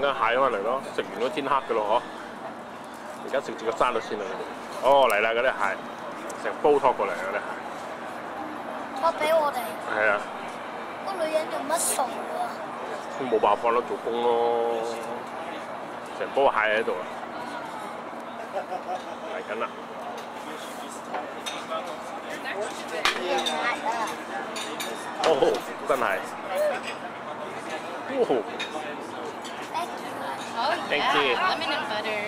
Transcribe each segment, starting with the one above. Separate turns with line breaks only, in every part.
啦，蟹翻嚟咯，食完都天黑嘅咯嗬。而家食住個沙律先啦。哦，嚟啦嗰啲蟹，成煲拖過嚟嗰啲蟹。
拖俾我哋。
係啊。
個女人做乜傻啊？
冇辦法咯，做工咯，成煲蟹喺度啊！嚟緊啦。哦，真係。哦。Thank you.
Lemon and butter.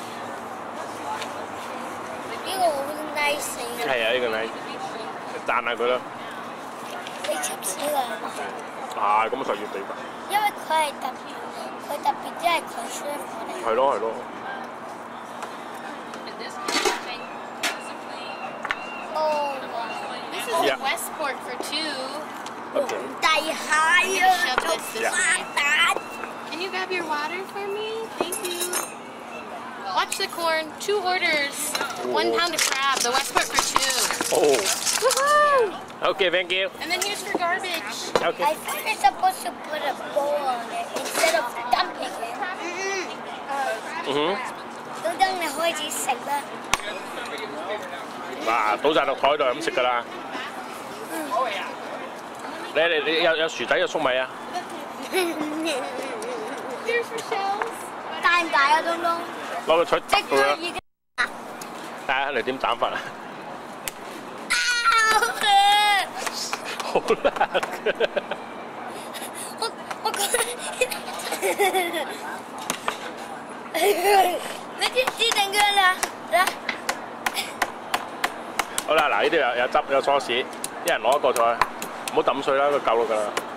呢個好 nice 嘅。
係啊，呢個 nice， 讚下佢啦。
你 chips 呢個係嘛？
係咁實要俾㗎。
因為佢係特別，即係佢 serve 我哋。
係咯係咯。
哦。
This is a Westport for 2.
大蟹啊！做沙蛋。
Can you grab your water for me? Thank you. Watch the corn. 2 orders. 1 pound of crab. The Westport for 2.
Oh.
Woohoo!
Okay, thank you.
And then here's for garbage.
Okay.
I thought you're supposed to put a bowl on it instead of dumping it. 都等你開始食啦。
嗱，倒晒落台度咁食㗎啦。你有薯仔有粟米啊？
Here's for shells.
大唔大啊，東東？
攞個鎚
即
佢啦。
係已經。
睇下你點斬法啊？好辣嘅。
我覺得。你知定佢啦？啦。
好啦，嗱，呢啲有汁有 sauce， 一人攞一個菜，唔好抌碎啦，佢夠啦㗎啦。